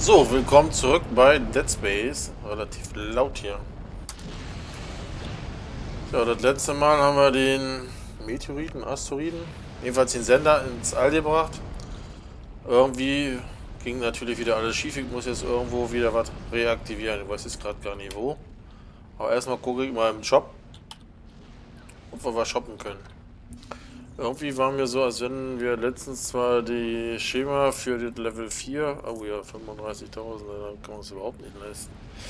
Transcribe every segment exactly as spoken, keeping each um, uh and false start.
So, willkommen zurück bei Dead Space. Relativ laut hier. Ja, das letzte Mal haben wir den Meteoriten, Asteroiden, jedenfalls den Sender ins All gebracht. Irgendwie ging natürlich wieder alles schief. Ich muss jetzt irgendwo wieder was reaktivieren. Ich weiß jetzt gerade gar nicht wo. Aber erstmal gucke ich mal im Shop, ob wir was shoppen können. Irgendwie waren wir so, als wenn wir letztens zwar die Schema für das Level vier, oh ja, fünfunddreißigtausend, dann kann man es überhaupt nicht leisten.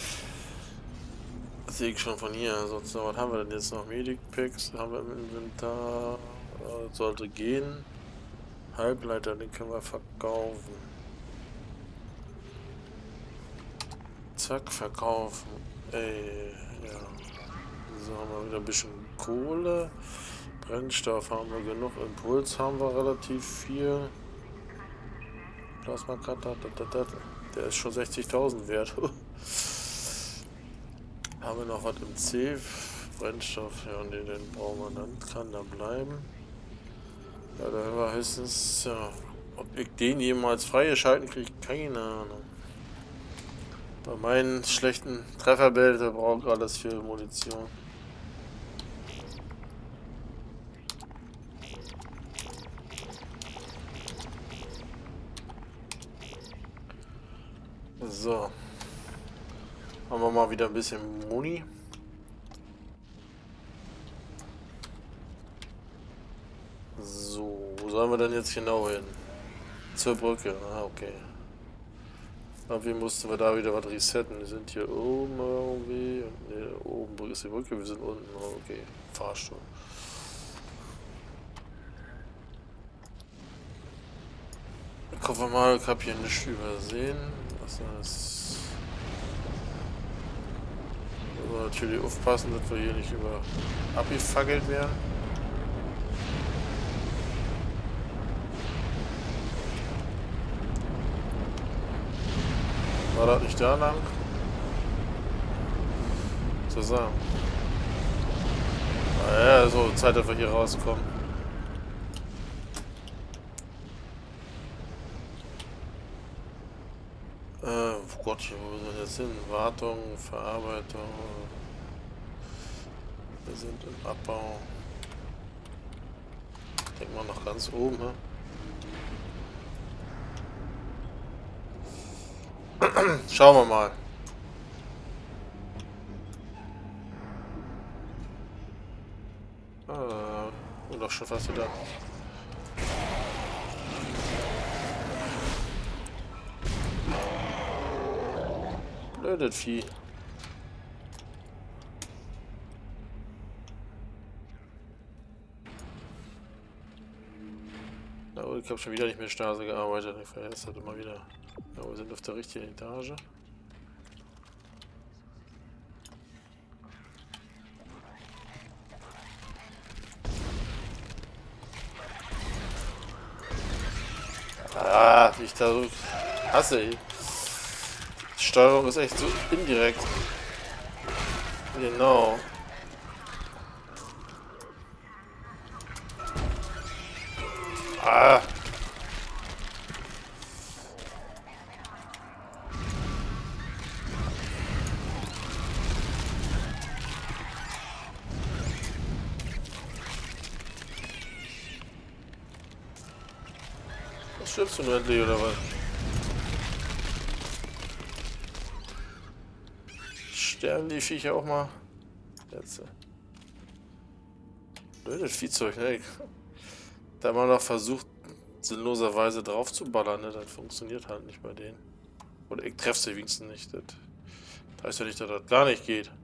Das sehe ich schon von hier. Sonst, was haben wir denn jetzt noch? Medic Packs haben wir im Inventar. Das sollte gehen. Halbleiter, den können wir verkaufen. Zack, verkaufen. Ey, ja. So haben wir wieder ein bisschen Kohle. Brennstoff haben wir genug. Impuls haben wir relativ viel. Plasma Cutter, der ist schon sechzigtausend wert. Haben wir noch was im C? Brennstoff, ja, nee, den brauchen wir dann. Kann da bleiben. Ja, da haben wir höchstens, ja, ob ich den jemals freigeschalten kriege, keine Ahnung. Bei meinen schlechten Trefferbällen braucht alles für Munition. So. Haben wir mal wieder ein bisschen Muni. So, wo sollen wir denn jetzt genau hin? Zur Brücke, ah, okay. Irgendwie mussten wir da wieder was resetten. Wir sind hier oben irgendwie. Ne, oben ist die Brücke, wir sind unten. Okay, Fahrstuhl. Ich hoffe mal, ich habe hier nichts übersehen. Was ist? Wir müssen natürlich aufpassen, dass wir hier nicht über abgefackelt werden. War das nicht da lang? Zusammen. Naja, so, Zeit, dass wir hier rauskommen. Äh, oh Gott, wo sind wir jetzt hin? Wartung, Verarbeitung. Wir sind im Abbau. Denken wir noch ganz oben, ne? Schauen wir mal. Ah, und doch schon fast wieder. Blödes Vieh. Na, oh, ich habe schon wieder nicht mehr Stase gearbeitet. Ich vergesse das immer wieder. Ja, wir sind auf der richtigen Etage. Ah, wie ich da so hasse. Ey. Die Steuerung ist echt so indirekt. Genau. Ah. Was stirbst du nur endlich, oder was? Sterben die Viecher auch mal? Jetzt. Blödes Viehzeug, ne? Da haben wir noch versucht, sinnloserweise drauf zu ballern, ne? Das funktioniert halt nicht bei denen. Oder ich treffe sie wenigstens nicht. Das heißt ja nicht, dass das gar nicht geht.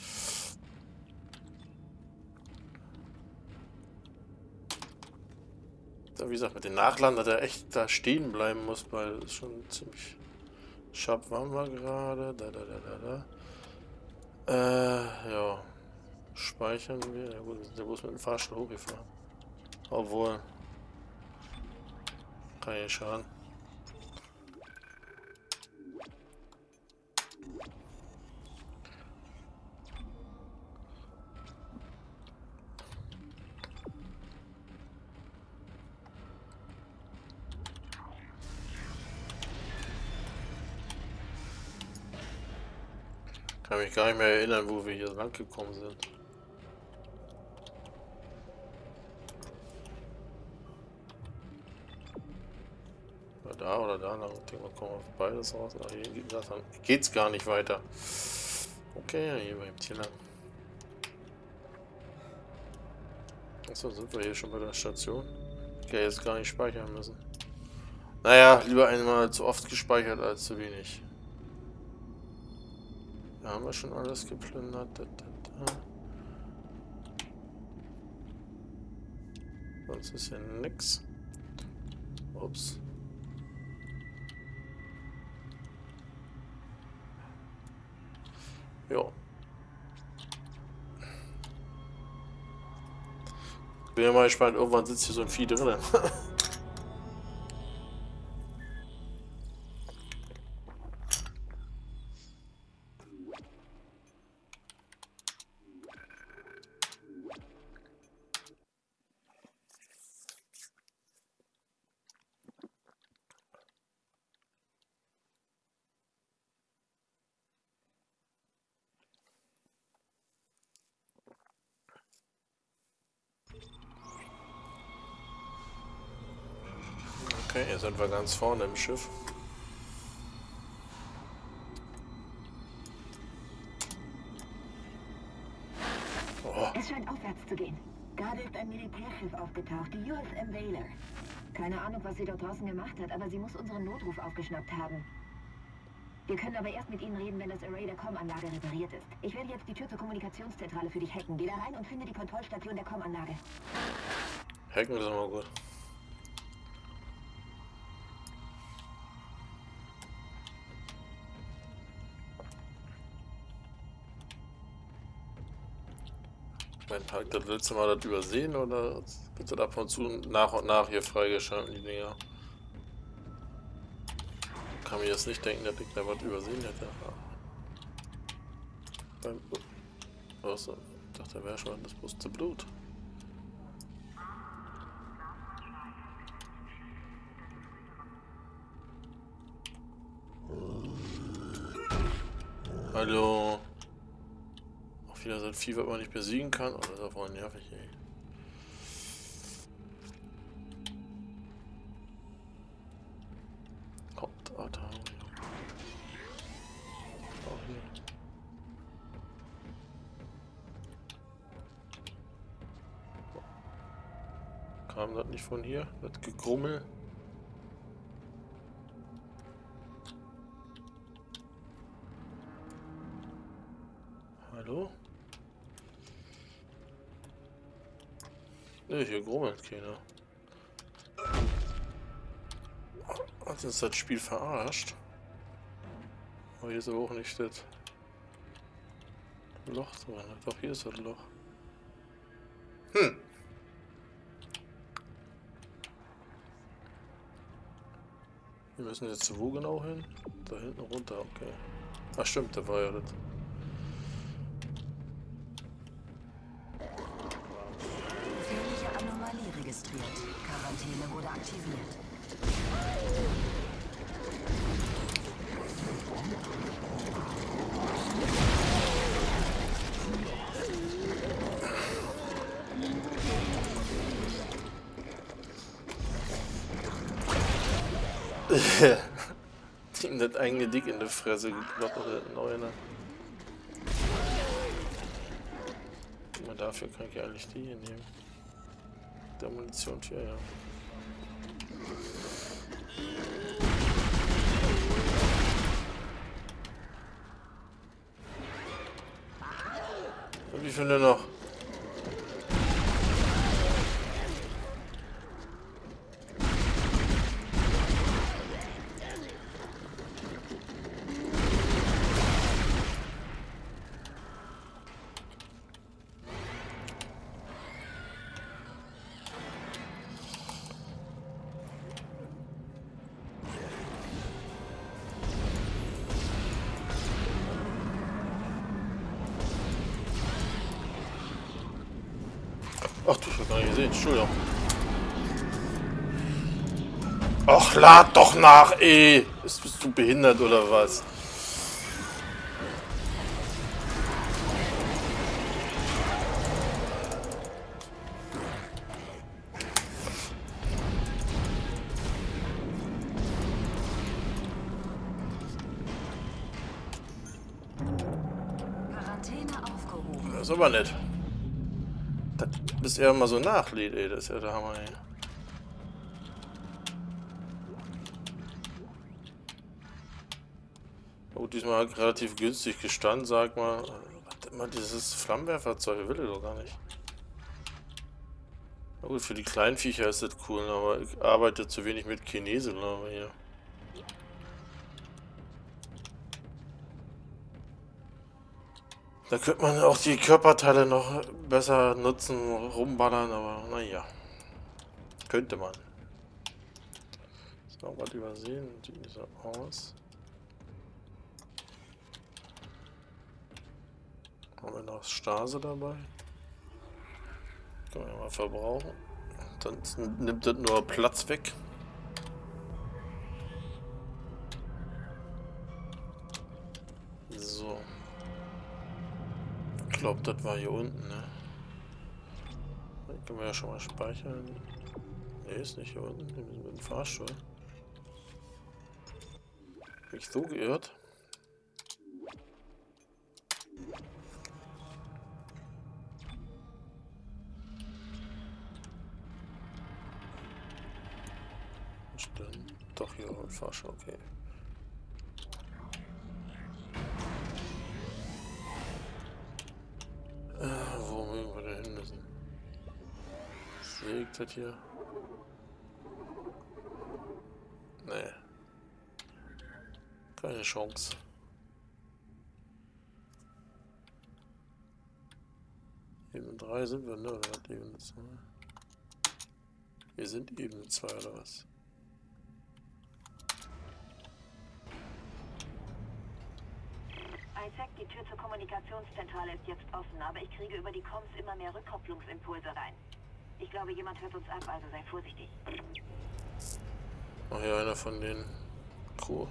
Da, wie gesagt, mit den Nachladen, dass er echt da stehen bleiben muss, weil das ist schon ziemlich scharf. Waren wir gerade? Da, da, da, da, da. Äh, ja. Speichern wir. Ja gut, wir sind ja bloß mit dem Fahrstuhl hochgefahren. Obwohl. Kann ja nicht schaden. Kann mich gar nicht mehr erinnern, wo wir hier lang gekommen sind. Oder da oder da lang. Ich denke mal, kommen wir auf beides raus. Ach, hier geht das dann. Geht's gar nicht weiter. Okay, hier beim Tier lang. Achso, sind wir hier schon bei der Station? Okay, jetzt gar nicht speichern müssen. Naja, lieber einmal zu oft gespeichert als zu wenig. Da haben wir schon alles geplündert. Da, da, da. Sonst ist hier nix. Ups. Jo. Bin ja mal gespannt, irgendwann sitzt hier so ein Vieh drin. Okay, jetzt sind wir ganz vorne im Schiff. Oh. Es scheint aufwärts zu gehen. Gerade ist ein Militärschiff aufgetaucht, die U S M Valor. Keine Ahnung, was sie dort draußen gemacht hat, aber sie muss unseren Notruf aufgeschnappt haben. Wir können aber erst mit ihnen reden, wenn das Array der Com-Anlage repariert ist. Ich werde jetzt die Tür zur Kommunikationszentrale für dich hacken. Geh da rein und finde die Kontrollstation der Com-Anlage. Hacken ist immer gut. Mein Tag das letzte Mal das übersehen oder wird das ab und zu nach und nach hier freigeschalten, die Dinger? Kann mir jetzt nicht denken, dass ich da was übersehen hätte. Beim oh, ich dachte, da wäre schon das bewusste Blut. Hallo. Auch wieder so ein Vieh, was man nicht besiegen kann. Oh, das ist ja voll nervig, ey. Hauptarter. Auch hier. Kam das nicht von hier? Das Gegrummel? Hallo? Ne, hier grummelt keiner. Hat uns das Spiel verarscht? Aber hier ist aber auch nicht das Loch drin. Doch, hier ist das Loch. Hm. Wir müssen jetzt wo genau hin? Da hinten runter, okay. Ach stimmt, da war ja das. Gefährliche Anomalie registriert. Quarantäne wurde aktiviert. Ihm das eigene Dick in die Fresse gekloppt oder das neue. Dafür kann ich eigentlich die hier nehmen. Der Munition hier, ja. Und wie viele noch? Ach, du hast gar nicht gesehen, Entschuldigung. Ach, lad doch nach, ey! Bist, bist du behindert oder was? ist aber nett. Das, bis er mal so nachlädt, ey, das ist ja der Hammer, ey. Gut, diesmal halt relativ günstig gestanden, sag mal. Was immer dieses Flammenwerferzeug will ich doch gar nicht. Na gut, für die kleinen Viecher ist das cool, aber ich arbeite zu wenig mit Chinesen, aber hier. Da könnte man auch die Körperteile noch besser nutzen, rumballern, aber naja. Könnte man. So, was übersehen, sieht so aus. Haben wir noch Stase dabei? Können wir mal verbrauchen. Sonst nimmt das nur Platz weg. So. Ich glaube, das war hier unten, ne? Dann können wir ja schon mal speichern. Ne, ist nicht hier unten. Wir müssen mit dem Fahrstuhl. Bin ich so geirrt? Dann doch hier mit Fahrstuhl, okay. Äh, wo mögen wir denn hin müssen? Sehe ich das hier? Nee. Keine Chance. Ebene drei sind wir, ne? Oder was? Ebene zwei? Wir sind Ebene zwei oder was? Isaac, die Tür zur Kommunikationszentrale ist jetzt offen, aber ich kriege über die Comms immer mehr Rückkopplungsimpulse rein. Ich glaube, jemand hört uns ab, also sei vorsichtig. Ach ja, einer von den Crew.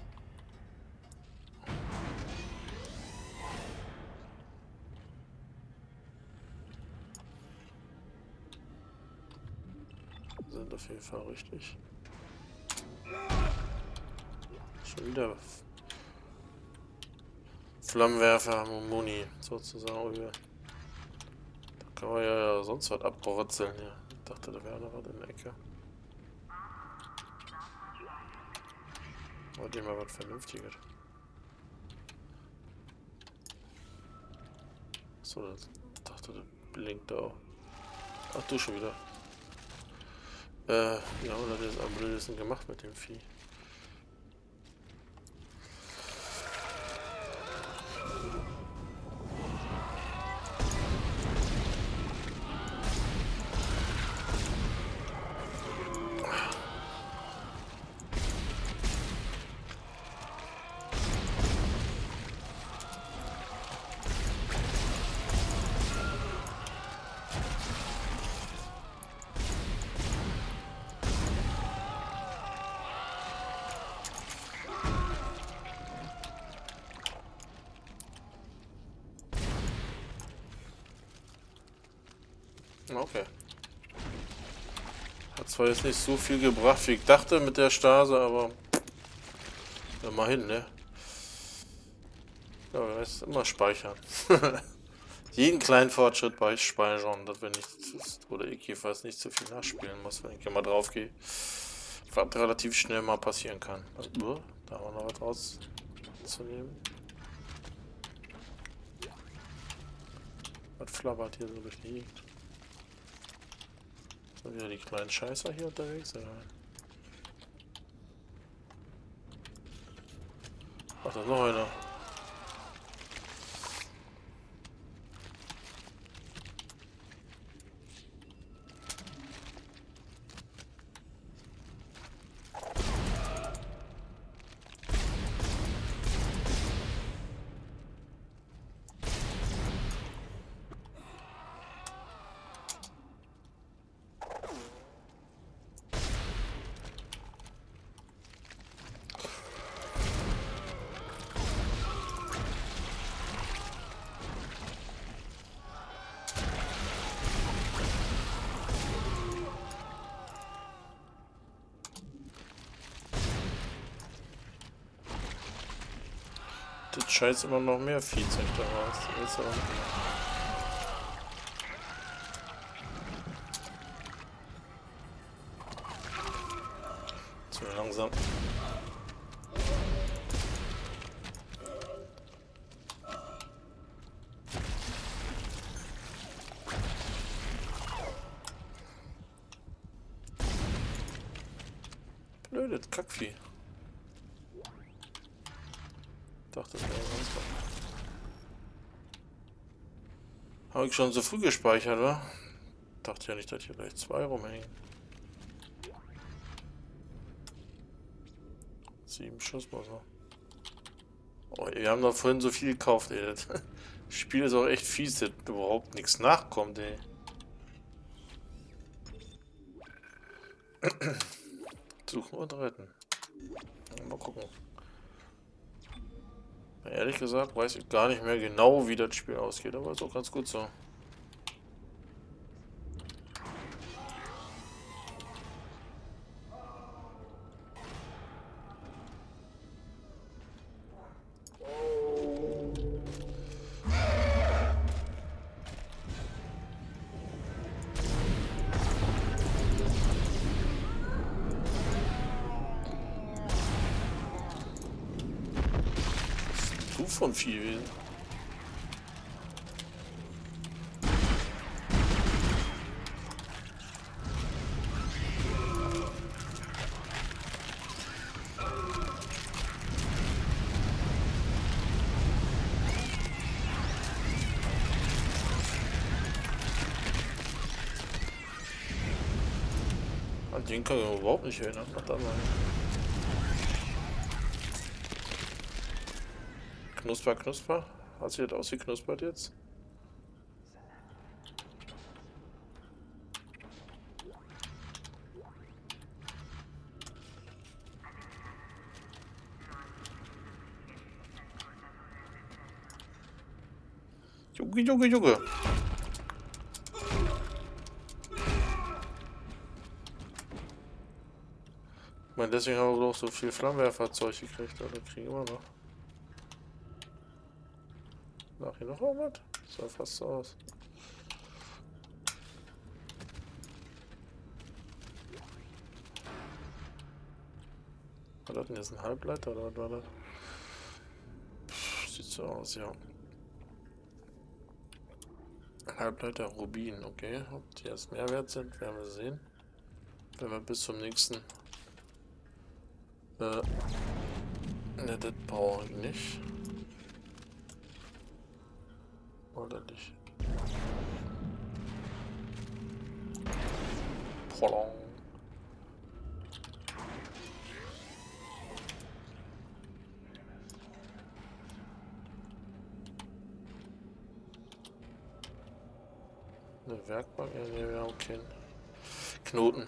Sind auf jeden Fall richtig. Schon wieder Flammenwerfer, Muni, sozusagen. Da kann man ja sonst was abbrutzeln. Ja. Ich dachte, da wäre noch was in der Ecke. Wollte ich mal was Vernünftiges. So, ich dachte, das blinkt da auch. Ach, du schon wieder. Äh, ja, oder das ist am blödesten gemacht mit dem Vieh. Okay. Hat zwar jetzt nicht so viel gebracht, wie ich dachte mit der Stase, aber immerhin, ne? Ja, wir müssen immer speichern. Jeden kleinen Fortschritt bei speichern, dass wir nicht zu, oder ich jedenfalls nicht zu viel nachspielen muss, wenn ich hier mal drauf gehe. Was relativ schnell mal passieren kann. Also, da haben wir noch was rauszunehmen. Was flabbert hier so durch die Gegend? Sind wieder die kleinen Scheißer hier unterwegs? Oder? Ach, da ist noch einer. Das scheißt immer noch mehr Viehzeug daraus. Das ist aber nicht mehr. Zu langsam. Blödes Kackvieh. Ich dachte, das wäre sonst was. Habe ich schon so früh gespeichert, oder? Dachte ja nicht, dass hier gleich zwei rumhängen. Sieben Schuss muss er. Oh, wir haben doch vorhin so viel gekauft, ey. Das Spiel ist auch echt fies, dass überhaupt nichts nachkommt, ey. Suchen und retten. Mal gucken. Ehrlich gesagt weiß ich gar nicht mehr genau, wie das Spiel ausgeht, aber ist auch ganz gut so. Du von viel. An den kann ich mich überhaupt nicht erinnern. Mach da mal. Knusper, Knusper. Hat sich das ausgeknuspert jetzt? Junge, Junge, Junge. Ich meine, deswegen haben wir doch so viel Flammenwerferzeug gekriegt, oder kriegen wir noch. Nach hier noch irgendwas? Sah fast so aus. War das denn jetzt ein Halbleiter oder was war das? Pff, sieht so aus, ja. Halbleiter Rubin, okay. Ob die jetzt mehr wert sind, werden wir sehen. Wenn wir bis zum nächsten. Äh. Ne, das brauche ich nicht. Oder nicht? Prolong. Eine Werkbank? Ja, ne, wir haben keinen Knoten.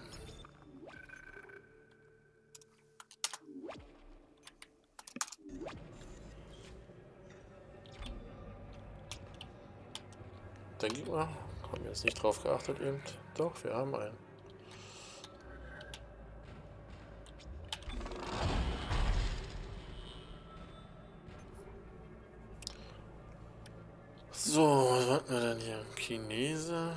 Denke ich mal. Haben wir jetzt nicht drauf geachtet eben. Doch, wir haben einen. So, was hatten wir denn hier? Chinese.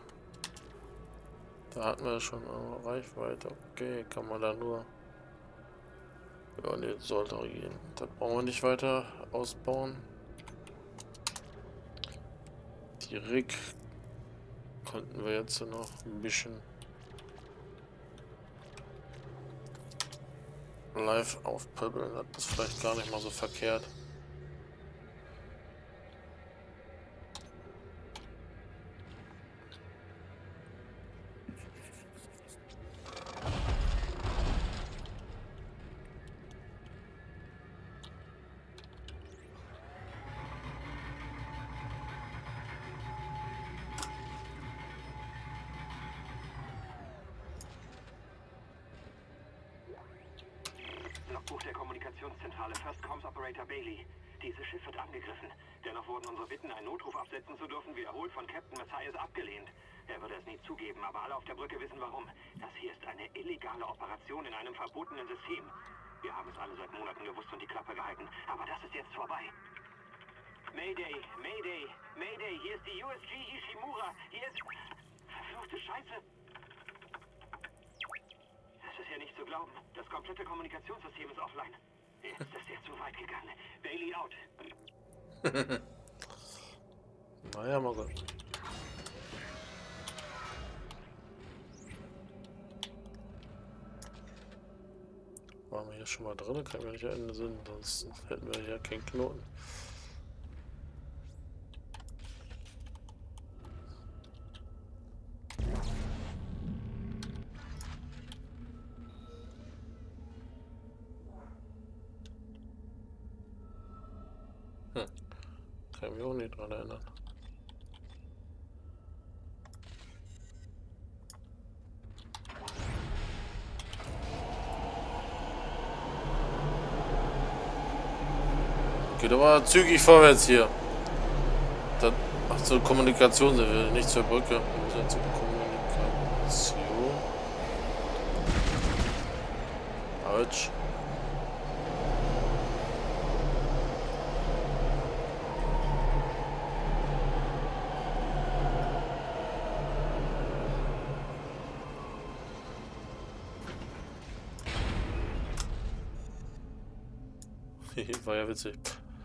Da hatten wir schon eine Reichweite. Okay, kann man da nur. Ja, ne, sollte auch gehen. Das brauchen wir nicht weiter ausbauen. Die Rig konnten wir jetzt noch ein bisschen live aufpöbeln. Das ist vielleicht gar nicht mal so verkehrt. Logbuch der Kommunikationszentrale, First Comms Operator Bailey. Dieses Schiff wird angegriffen. Dennoch wurden unsere Bitten, einen Notruf absetzen zu dürfen, wiederholt von Captain Matthias abgelehnt. Er würde es nie zugeben, aber alle auf der Brücke wissen warum. Das hier ist eine illegale Operation in einem verbotenen System. Wir haben es alle seit Monaten gewusst und die Klappe gehalten. Aber das ist jetzt vorbei. Mayday, Mayday, Mayday, hier ist die U S G Ishimura. Hier ist... Verfluchte Scheiße. Das ist ja nicht zu glauben. glauben. Das komplette Kommunikationssystem ist offline. Jetzt ist er zu weit gegangen. Bailey out. Naja, mal gut. Waren wir hier schon mal drin? Kann ich mich nicht erinnern, sonst hätten wir hier keinen Knoten. Hm. Kann ich mich auch nicht dran erinnern. Geht aber zügig vorwärts hier. Das, ach, zur Kommunikation sind wir, nicht zur Brücke. Wir sind zur Kommunikation. Autsch. War ja witzig.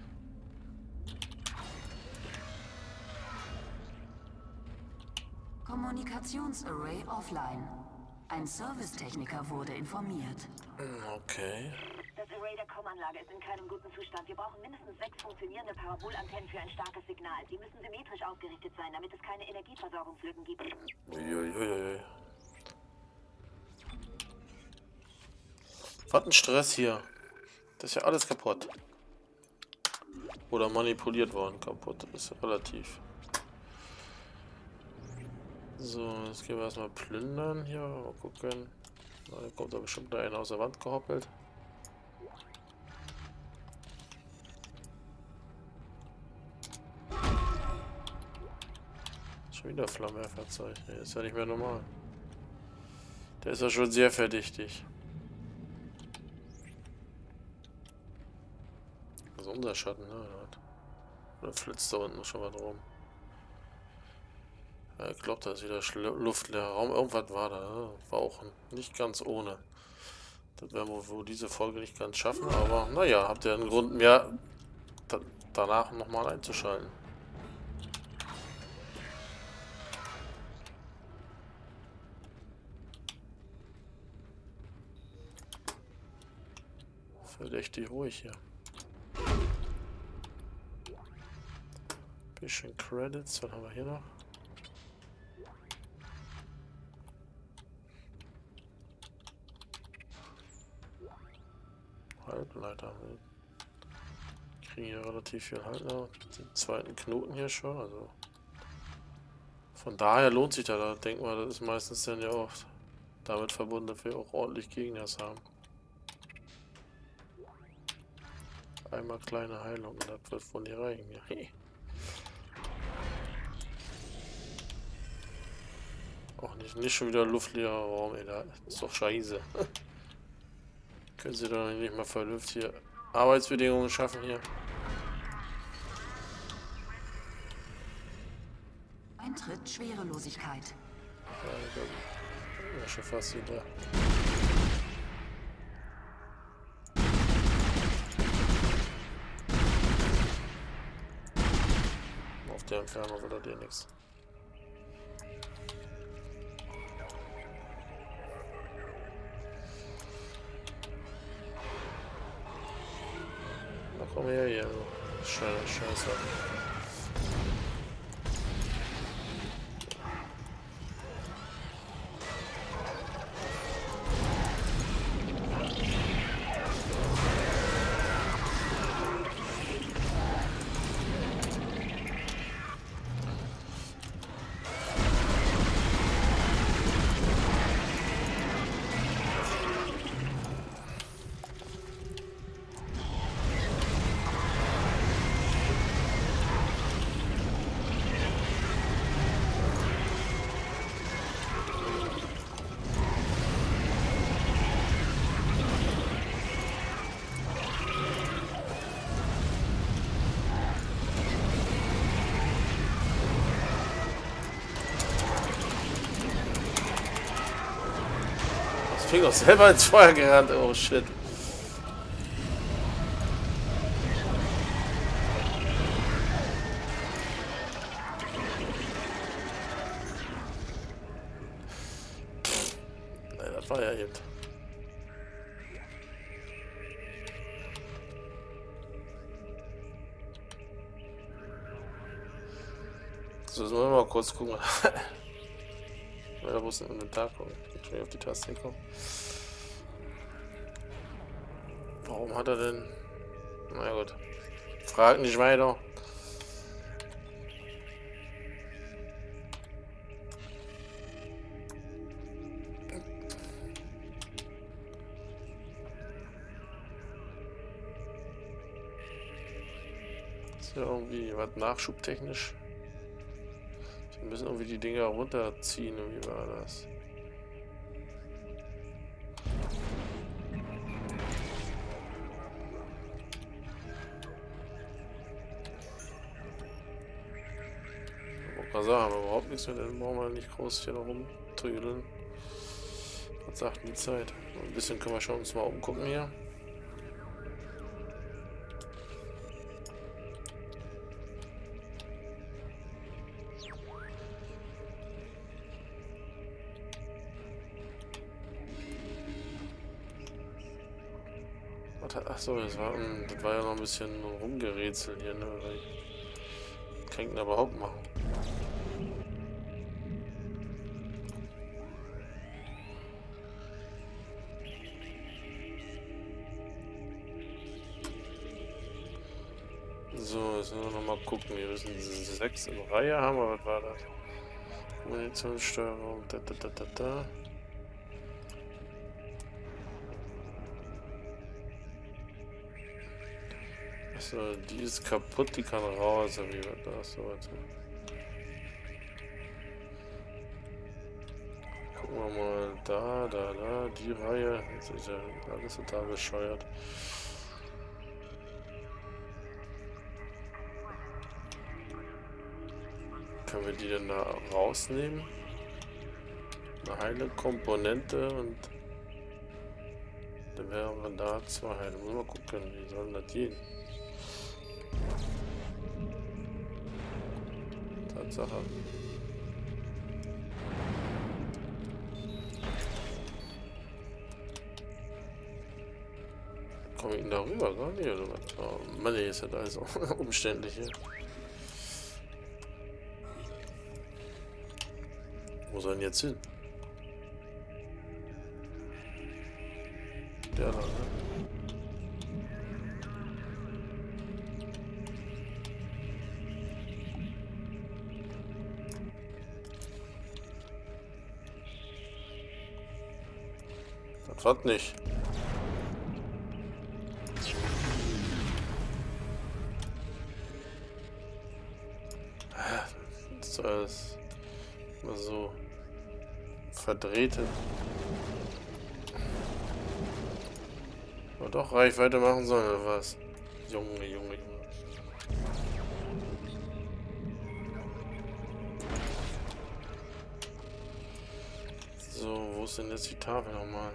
Kommunikationsarray offline. Ein Servicetechniker wurde informiert. Okay. Das Array der Com-Anlage ist in keinem guten Zustand. Wir brauchen mindestens sechs funktionierende Parabolantennen für ein starkes Signal. Die müssen symmetrisch ausgerichtet sein, damit es keine Energieversorgungslücken gibt. Uiuiui. Was ein Stress hier. Das ist ja alles kaputt. Oder manipuliert worden. Kaputt. Das ist ja relativ. So, jetzt gehen wir erstmal plündern hier. Mal gucken. Da kommt da bestimmt einer aus der Wand gehoppelt. Schon wieder Flammenwerferzeug. Nee, ist ja nicht mehr normal. Der ist ja schon sehr verdächtig. Das ist unser Schatten, ne? Oder flitzt da unten schon mal drum. Ja, ich glaube, da ist wieder luftleerer Raum. Irgendwas war da. Ne? War auch nicht ganz ohne. Das werden wir wohl diese Folge nicht ganz schaffen, aber naja, habt ihr einen Grund mehr, da, danach nochmal einzuschalten. Verdächtig ruhig hier. Bisschen Credits, was haben wir hier noch? Halbleiter. Wir kriegen hier relativ viel Halbleiter. Den zweiten Knoten hier schon, also von daher lohnt sich da. Da denken wir, das ist meistens dann ja auch damit verbunden, dass wir auch ordentlich Gegners haben. Einmal kleine Heilung, das wird wohl nicht reichen. Hey. Auch nicht, nicht schon wieder luftleerer Raum, ey, da ist doch scheiße. Können sie doch nicht mal vernünftige Arbeitsbedingungen schaffen hier? Eintritt Schwerelosigkeit. Ja, ich glaub, ja, schon fast wieder. Auf der Entfernung wird dir nichts. Komm her hier, Scheiße, Scheiße. bin doch selber ins Feuer gerannt. Oh shit. Nein, das war ja eben. So, jetzt wollen wir mal kurz gucken. Da muss ein Inventar kommen. Ich schon auf die Taste kommen. Warum hat er denn... Na gut. Frag nicht weiter. Ist ja irgendwie was nachschubtechnisch. Wir müssen irgendwie die Dinger runterziehen. Wie war das? Ich wollte sagen, aber überhaupt nichts mehr, dann brauchen wir nicht groß hier noch rumtrödeln. Was sagt die Zeit? Ein bisschen können wir schon uns mal umgucken hier. Achso, das war, das war ja noch ein bisschen rumgerätselt hier, ne? Was kann ich denn überhaupt machen? So, jetzt müssen wir noch mal gucken. Wir müssen sechs in Reihe haben, aber was war das? Munitionssteuerung, da da da da da. So, die ist kaputt, die kann raus, wie wird das so weiter. Gucken wir mal da, da, da, die Reihe. Jetzt ist ja alles total bescheuert. Können wir die denn da rausnehmen? Eine heile Komponente und dann wären wir da zwei heile. Mal gucken, wie soll das gehen? Tatsache. Komme ich denn da rüber? Gar nicht, oder was? Oh, Mann, ist das also umständlich hier. Wo soll denn jetzt hin? Der da, ne? Das wird nicht. Das ist alles mal so verdrehte. Aber doch Reichweite machen sollen oder was? Junge, Junge, Junge. So, wo ist denn jetzt die Tafel nochmal?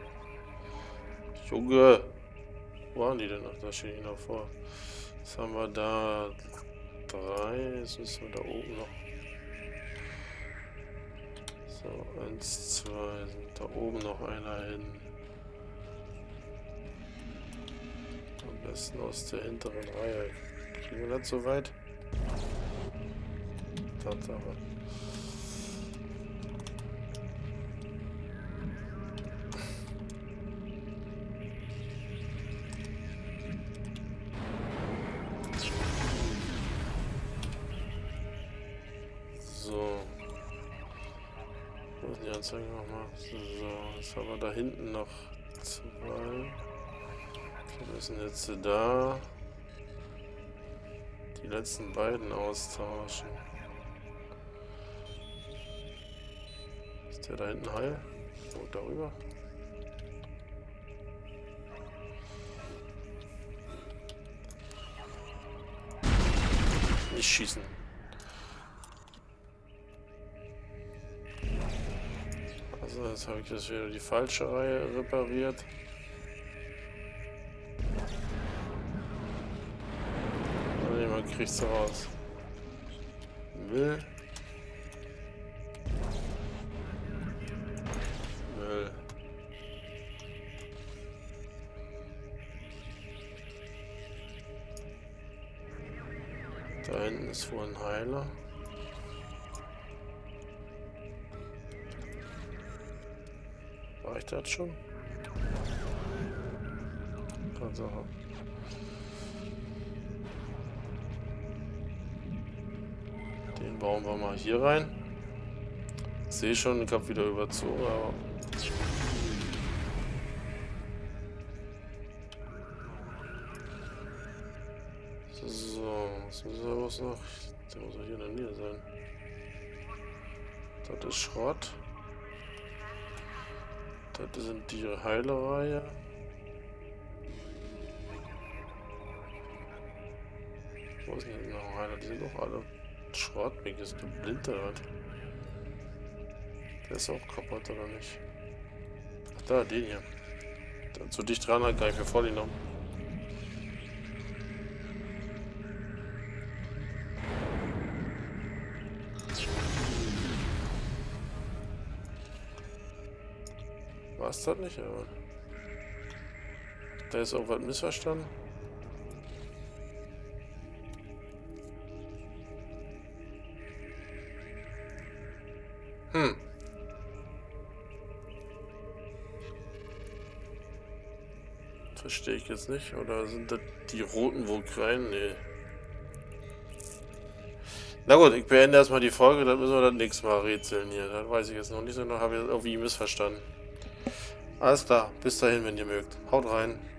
Junge! Wo waren die denn noch? Da stehe ich noch vor. Jetzt haben wir da drei. Jetzt müssen wir da oben noch. So, eins, zwei. Sind da oben noch einer hin. Am besten aus der hinteren Reihe. Kriegen wir das so weit? Tatsache. So. Wo ist die Anzeige nochmal? So, jetzt haben wir da hinten noch zwei. Wir müssen jetzt da die letzten beiden austauschen. Ist der da hinten heil? So, darüber. Nicht schießen. So, jetzt habe ich das wieder die falsche Reihe repariert. Und jemand kriegt es raus. Müll. Müll. Da hinten ist wohl ein Heiler. War ich das schon? Tatsache. Den bauen wir mal hier rein. Ich sehe schon, ich habe wieder überzogen, aber... So, was müssen wir was noch? Der muss doch hier in der Nähe sein. Das ist Schrott. Das sind die Heilereihe. Wo ist denn noch Heiler? Die sind doch alle Schrott. Bist du blind oder was? Der ist auch kaputt oder nicht? Ach da, den hier. Der zu dicht dran hat, gar nicht mehr vor den genommen. War es das nicht, aber... Da ist irgendwas missverstanden. Hm. Verstehe ich jetzt nicht. Oder sind das die roten Vulkrein? Nee. Na gut, ich beende erstmal die Folge, dann müssen wir das nächste Mal rätseln hier. Das weiß ich jetzt noch nicht, sondern habe ich das irgendwie missverstanden. Alles klar, bis dahin, wenn ihr mögt. Haut rein.